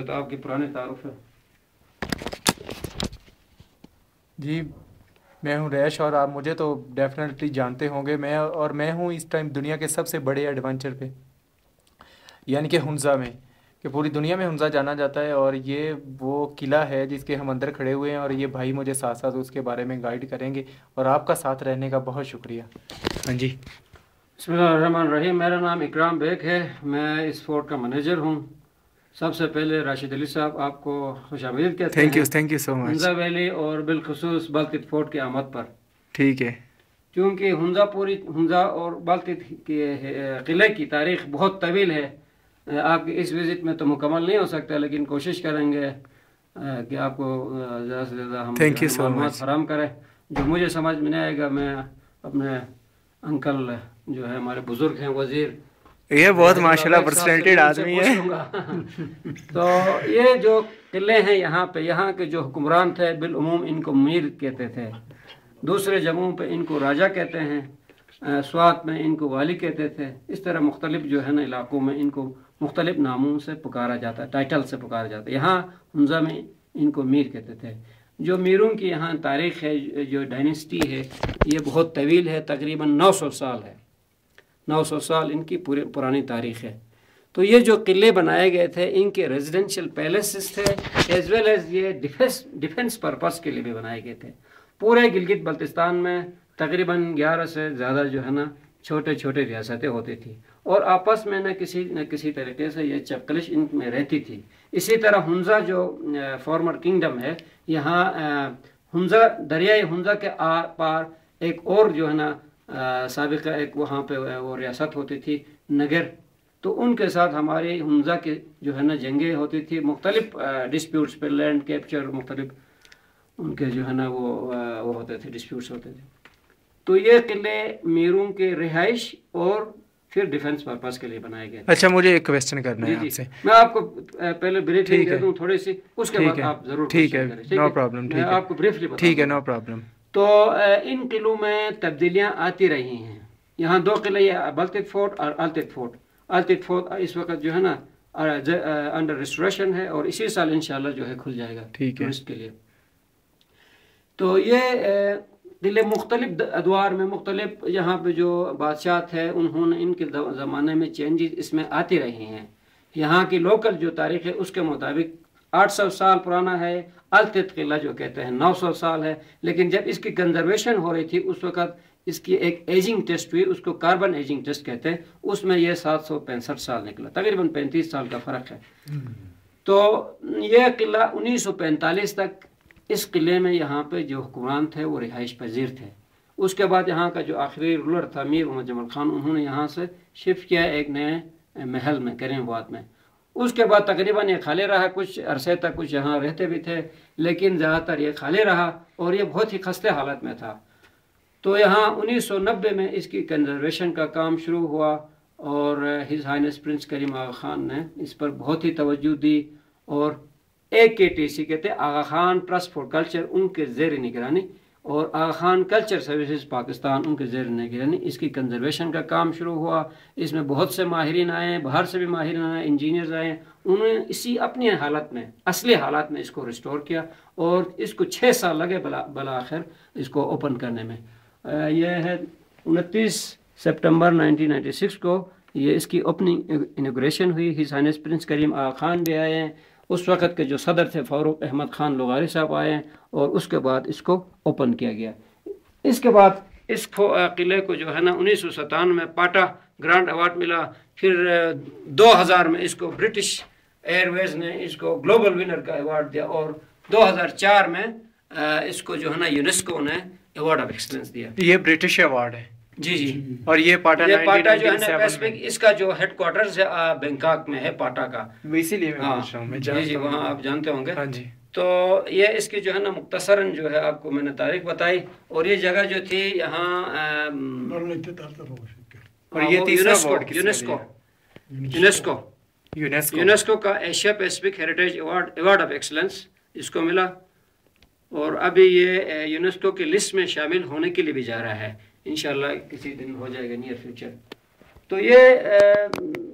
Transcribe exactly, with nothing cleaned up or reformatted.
تو آپ کی پرانی تعارف ہے. جی میں ہوں ریش اور آپ مجھے تو ڈیفینیٹلی جانتے ہوں گے. میں اور میں ہوں اس ٹائم دنیا کے سب سے بڑے ایڈونچر پہ، یعنی کہ ہنزا میں، کہ پوری دنیا میں ہنزا جانا جاتا ہے. اور یہ وہ قلعہ ہے جس کے ہم اندر کھڑے ہوئے ہیں، اور یہ بھائی مجھے ساتھ ساتھ اس کے بارے میں گائیڈ کریں گے. اور آپ کا ساتھ رہنے کا بہت شکریہ. ہاں جی. بسم اللہ الرحمن الرحیم. میرا نام اکرام بیگ ہے، میں اس فورٹ کا مینیجر ہوں. سب سے پہلے راشد علی صاحب آپ کو خوش آمدید کہتے ہیں. Thank you thank you so much. Hunza valley اور بالخصوص بالتیت فورٹ کی آمد پر. ٹھیک ہے. کیونکہ ہنزا پوری ہنزا اور بالتیت کے قلعے کی تاریخ بہت طویل ہے. آپ کی اس وزٹ میں تو مکمل نہیں ہو سکتا، لیکن کوشش کریں گے کہ آپ کو زیادہ سے زیادہ ہم معلومات فراہم کریں. جو مجھے سمجھ میں نہیں آئے گا میں اپنے انکل جو ہے ہمارے بزرگ ہیں وزیر، یہ بہت ماشاءاللہ پرسنٹیڈ آدمی ہے. تو یہ جو قلعے ہیں یہاں پہ، یہاں کے جو حکمران تھے بالعموم ان کو میر کہتے تھے. دوسرے جگہوں پہ ان کو راجہ کہتے ہیں، سوات میں ان کو والی کہتے تھے. اس طرح مختلف جو ہے نا علاقوں میں ان کو مختلف ناموں سے پکارا جاتا ہے، ٹائٹل سے پکارا جاتا ہے. یہاں ہنزا میں ان کو میر کہتے تھے. جو میروں کی یہاں تاریخ ہے، جو ڈائنیسٹی ہے، یہ بہت طویل ہے، تقریباً نو سو سال ہے. نو سو سال ان کی پورے پرانی تاریخ ہے. تو یہ جو قلعے بنائے گئے تھے ان کے ریزیڈنشل پیلیسز تھے، ایز ویل ایز یہ ڈیفینس ڈیفینس پرپس کے لیے بھی بنائے گئے تھے. پورے گلگت بلتستان میں تقریباً گیارہ سے زیادہ جو ہے نا چھوٹے چھوٹے ریاستیں ہوتی تھیں، اور آپس میں نہ کسی نہ کسی طریقے سے یہ چپکلش ان میں رہتی تھی. اسی طرح ہنزا جو فارمر کنگڈم ہے، یہاں ہنزا دریائے ہنزا کے آر پار ایک اور جو ہے نا سابقہ ایک وہاں پہ وہ ریاست ہوتی تھی نگر. تو ان کے ساتھ ہماری ہنزا کی جو ہے نا جنگیں ہوتی تھی، مختلف ڈسپیوٹس پہ، لینڈ کیپچر، مختلف ان کے جو ہے نا وہ وہ ہوتے تھے، ڈسپیوٹس ہوتے تھے. تو یہ قلعے میروں کے رہائش اور پھر ڈیفنس پرپس کے لیے بنائے گئے. اچھا مجھے ایک کویسچن کرنا ہے آپ سے. میں آپ کو پہلے بریفنگ دے دوں تھوڑی سی، اس کے بعد آپ ضرور ٹھیک ہے. No problem. میں آپ کو بریفلی بتا. ٹھیک ہے نو پرابلم. تو ان قلعوں میں تبدیلیاں آتی رہی ہیں. یہاں دو قلعے، بالتیت فورٹ اور التیت فورٹ. التیت فورٹ اس وقت جو ہے نا انڈر ریسٹوریشن ہے، اور اسی سال انشاءاللہ جو ہے کھل جائے گا ٹورسٹ کے لیے. تو یہ قلعے مختلف ادوار میں، مختلف یہاں پہ جو بادشاہ تھے انہوں نے ان کے زمانے میں چینجز اس میں آتی رہی ہیں. یہاں کی لوکل جو تاریخ ہے اس کے مطابق آٹھ سو سال پرانا ہے. التیت قلعہ جو کہتے ہیں نو سو سال ہے. لیکن جب اس کی کنزرویشن ہو رہی تھی اس وقت اس کی ایک ایجنگ ٹیسٹ ہوئی، اس کو کاربن ایجنگ ٹیسٹ کہتے ہیں. اس میں یہ سات سو پینسٹھ سال نکلا، تقریباً پینتیس سال کا فرق ہے. تو یہ قلعہ انیس سو پینتالیس تک اس قلعے میں یہاں پہ جو حکمران تھے وہ رہائش پذیر تھے. اس کے بعد یہاں کا جو آخری رولر تھا میر محمد جمال خان، انہوں نے یہاں سے شفٹ کیا ایک نئے محل میں، کریم آباد میں. اس کے بعد تقریباً یہ خالی رہا، کچھ عرصے تک کچھ یہاں رہتے بھی تھے، لیکن زیادہ تر یہ خالی رہا اور یہ بہت ہی خستہ حالت میں تھا. تو یہاں انیس سو نبے میں اس کی کنزرویشن کا کام شروع ہوا، اور his highness prince Karim Aga Khan نے اس پر بہت ہی توجہ دی. اور ایک کے ٹی سی کہتے ہیں Aga Khan trust for culture, ان کے زیر نگرانی، اور آغا خان کلچر سروسز پاکستان ان کے زیر نگرانی اس کی کنزرویشن کا کام شروع ہوا. اس میں بہت سے ماہرین آئے، باہر سے بھی ماہرین آئے، انجینئرز آئے. انہوں نے اسی اپنی حالت میں، اصلی حالات میں اس کو ریسٹور کیا، اور اس کو چھ سال لگے بلا بالآخر اس کو اوپن کرنے میں. یہ ہے انتیس سپٹمبر نائنٹین نائنٹی سکس کو یہ اس کی اوپننگ انوگریشن ہوئی. His highness prince Karim Aga Khan بھی آئے ہیں، اس وقت کے جو صدر تھے فاروق احمد خان لغاری صاحب آئے ہیں، اور اس کے بعد اس کو اوپن کیا گیا. اس کے بعد اس قلعے کو جو ہے نا انیس سو ستانوے میں پاٹا گرانڈ ایوارڈ ملا. پھر دو ہزار میں اس کو برٹش ایئر ویز نے اس کو گلوبل ونر کا ایوارڈ دیا، اور دو ہزار چار میں اس کو جو ہے نا یونیسکو نے ایوارڈ آف ایکسلنس دیا. یہ برٹش ایوارڈ ہے. جی جی. اور یہ پاٹا یہ پاٹا جو ہے نا پیسفک، اس کا جو ہیڈ کوارٹرز ہے بینکاک میں ہے پاٹا کا. اسی لیے میں پوچھ رہا ہوں. جی جی وہاں آپ جانتے ہوں گے. ہاں جی. تو یہ اس کی جو ہے نا مختصراً جو ہے آپ کو میں نے تاریخ بتائی. اور یہ جگہ جو تھی یہاں، اور یہ یونیسکو یونیسکو یونیسکو یونیسکو کا Asia Pacific heritage award award of excellence اس کو ملا. اور ابھی یہ یونیسکو کی لسٹ میں شامل ہونے کے لیے بھی جا رہا ہے، انشاءاللہ کسی دن ہو جائے گا نیئر فیوچر. تو یہ